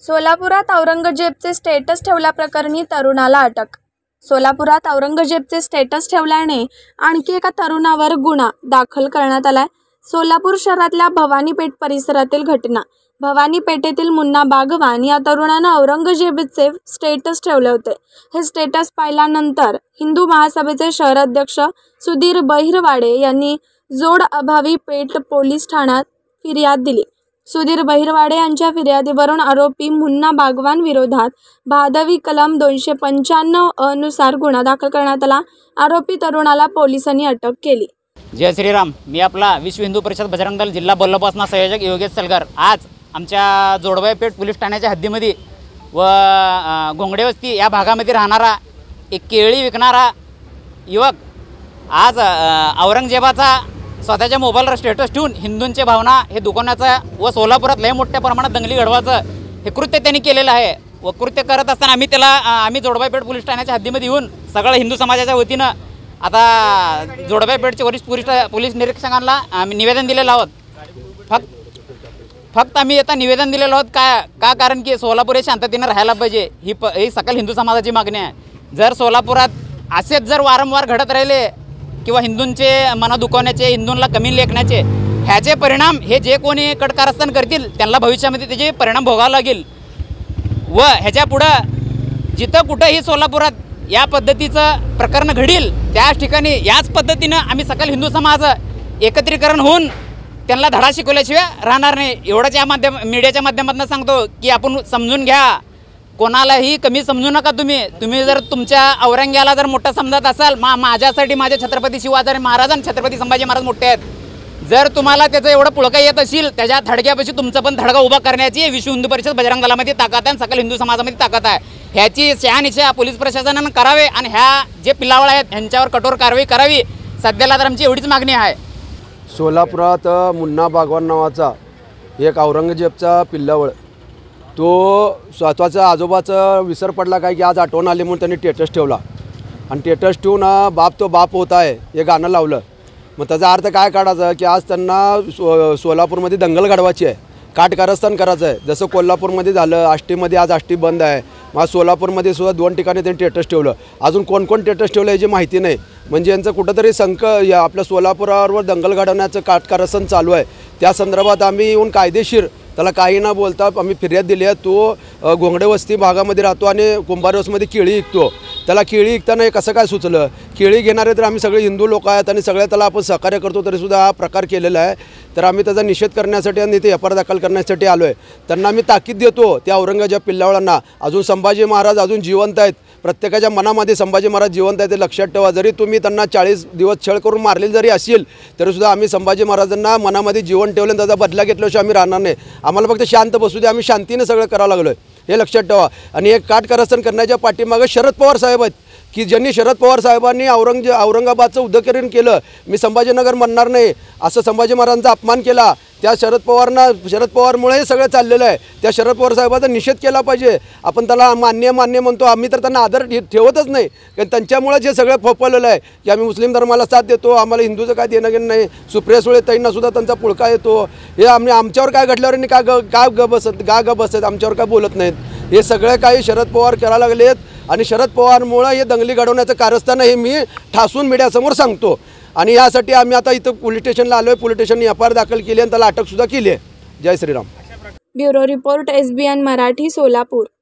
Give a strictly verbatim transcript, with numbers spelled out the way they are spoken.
सोलापुरात औरंगजेबचे स्टेटस ठेवल्याप्रकरणी तरुणाला अटक। सोलापुरात औरंगजेबचे स्टेटस ठेवल्याने आणखी एका तरुणावर गुन्हा दाखल करण्यात आलाय। सोलापूर शहरातल्या भवानी पेठ परिसरातील घटना। भवानी पेठेतील मुन्ना बागवान या तरुणानं औरंगजेबचे स्टेटस ठेवले होते। हे स्टेटस पाहिल्यानंतर हिंदू महासभेचे शहराध्यक्ष सुधीर बहिरवाडे यांनी जोड अभावी पेठ पोलीस ठाण्यात फिर्याद दिली। सुधीर बहिरवाडे यांच्या फिर्यादीवरून आरोपी मुन्ना बागवान विरोधात भादवी कलम दोनशे पंच्याण्णव अ नुसार गुन्हा दाखल करण्यात आला। आरोपी तरुणाला पोलिसांनी अटक केली। जय श्रीराम। मी आपला विश्व हिंदू परिषद बजरंग दल जिल्हा बल्लभपासना संयोजक योगेश सलगर। आज आमच्या जोडबाई पेठ पोलीस ठाण्याच्या हद्दीमध्ये व घोंगडे वस्ती या भागामध्ये राहणारा एक केळी विकणारा युवक आज औरंगजेबाचा स्वतःच्या मोबाईलवर स्टेटस ठेवून हिंदूंचे भावना हे दुखवण्याचा व सोलापुरात लय मोठ्या प्रमाणात दंगली घडवायचं हे कृत्य त्यांनी केलेलं आहे। व कृत्य करत असताना आम्ही त्याला आम्ही जोडबाई पेठ पोलीस ठाण्याच्या हद्दीमध्ये येऊन सगळं हिंदू समाजाच्या वतीनं आता जोडबाई पेठचे वरिष्ठ पोलीस पोलीस निरीक्षकांना आम्ही निवेदन दिलेलं आहोत। फक्त फक्त आम्ही आता निवेदन दिलेलं आहोत का का कारण की सोलापूर हे शांततेने राहायला पाहिजे ही प ही सकल हिंदू समाजाची मागणी आहे। जर सोलापुरात असेच जर वारंवार घडत राहिले किंवा हिंदूंचे मना दुखवण्याचे हिंदूंना कमी लेखण्याचे ह्याचे परिणाम हे जे कोणी कटकारस्थान करतील त्यांना भविष्यामध्ये त्याचे परिणाम भोगावे लागेल। व ह्याच्या पुढं जिथं कुठंही सोलापुरात या पद्धतीचं प्रकरण घडील त्याच ठिकाणी याच पद्धतीनं आम्ही सकल हिंदू समाज एकत्रीकरण होऊन त्यांना धडा शिकवल्याशिवाय राहणार नाही। एवढंच या माध्यम मीडियाच्या माध्यमातून सांगतो की आपण समजून घ्या, कोणालाही कमी समजू नका। तुम्ही तुम्ही जर तुमच्या औरंग्याला जर मोठा समजत असाल मा माझ्यासाठी माझे छत्रपती शिवाजी महाराज आणि छत्रपती संभाजी महाराज मोठे आहेत। जर तुम्हाला त्याचं एवढं पुळका येत असेल त्याच्या थडक्यापाशी तुमचं पण थडगा उभा करण्याची विश्व हिंदू परिषद बजरंग दलामध्ये ताकद आहे आणि सकल हिंदू समाजामध्ये ताकद आहे। ह्याची शहानिशा पोलीस प्रशासनानं करावे आणि ह्या जे पिल्लावळ आहेत ह्यांच्यावर कठोर कारवाई करावी। सध्याला तर आमची एवढीच मागणी आहे। सोलापुरात मुन्ना बागवान नावाचा एक औरंगजेबचा पिल्लावळ तो स्वतःचा आजोबाचं विसर पडला काय की आज आठवण आली म्हणून त्यांनी टेटस ठेवला आणि टेटस ठेवून बाप तो बाप होत आहे हे गाणं लावलं। मग त्याचा अर्थ काय काढायचा की आज त्यांना सो सोलापूरमध्ये दंगल घडवायची आहे, काटकारस्थान करायचं आहे। जसं कोल्हापूरमध्ये झालं, आष्टीमध्ये आज आष्टी बंद आहे, मग सोलापूरमध्ये सुद्धा दोन ठिकाणी त्यांनी टेटस ठेवलं। अजून कोण कोण टेटस ठेवलं याची माहिती नाही। म्हणजे यांचं कुठंतरी संक या आपल्या सोलापुरावर दंगल घडवण्याचं काटकारस्थान चालू आहे। त्या संदर्भात आम्ही येऊन कायदेशीर त्याला काही न बोलता आम्ही फिर्याद दिली आहे। तो घोंगडे वस्ती भागामध्ये राहतो आणि कुंभारवसमध्ये केळी विकतो। त्याला केळी विकताना हे कसं काय सुचलं? केळी घेणारे तर आम्ही सगळे हिंदू लोक आहेत आणि सगळ्या त्याला आपण सहकार्य करतो तरीसुद्धा हा प्रकार केलेला आहे। तर आम्ही त्याचा निषेध करण्यासाठी आणि ते एफ आय आर दाखल करण्यासाठी आलो आहे। त्यांना आम्ही ताकीद देतो त्या औरंगजेब पिल्लावळांना, अजून संभाजी महाराज अजून जिवंत आहेत, प्रत्येकाच्या मनामध्ये संभाजी महाराज जिवंत आहेत ते लक्षात ठेवा। जरी तुम्ही त्यांना चाळीस दिवस छळ करून मारलेले जरी असेल तरीसुद्धा आम्ही संभाजी महाराजांना मनामध्ये जीवन ठेवलं आणि त्याचा बदला घेतल्याशिवाय आम्ही राहणार नाही। आम्हाला फक्त शांत बसू दे, आम्ही शांतीने सगळं करायला लागलो आहे हे लक्षात ठेवा। आणि एक काटकारस्थान करण्याच्या पाठीमागं शरद पवार साहेब आहेत की ज्यांनी शरद पवार साहेबांनी औरंगजे औरंगाबादचं उद्धवकरण केलं। मी संभाजीनगर म्हणणार नाही, असं संभाजी महाराजांचा अपमान केला त्या शरद पवारना शरद पवारमुळे सगळं चाललेलं आहे। त्या शरद पवार साहेबांचा निषेध केला पाहिजे। आपण त्याला मान्य मान्य म्हणतो, आम्ही तर त्यांना आदर ठेवतच नाही कारण त्यांच्यामुळेच हे सगळं फोपवलेलं आहे की आम्ही मुस्लिम धर्माला साथ देतो, आम्हाला हिंदूचं काय देणं घेणं नाही। सुप्रिया सुळे ताईंनासुद्धा त्यांचा पुळका येतो। हे आम्ही आमच्यावर काय घडल्यावर का ग का ग बसत गा ग बसत आमच्यावर काय बोलत नाहीत। हे सगळं काही शरद पवार करायला लागलेत आणि शरद पवारमुळं हे दंगली घडवण्याचं कारस्थान हे मी ठासून मीडियासमोर सांगतो। आणि यासाठी आम्ही आता इथं पोलीस स्टेशनला आलो आहे। पोलीस स्टेशनने एफ आय आर दाखल केली आणि त्याला अटकसुद्धा केली आहे। जय Shriram. Bureau report S B N Marathi, Solapur.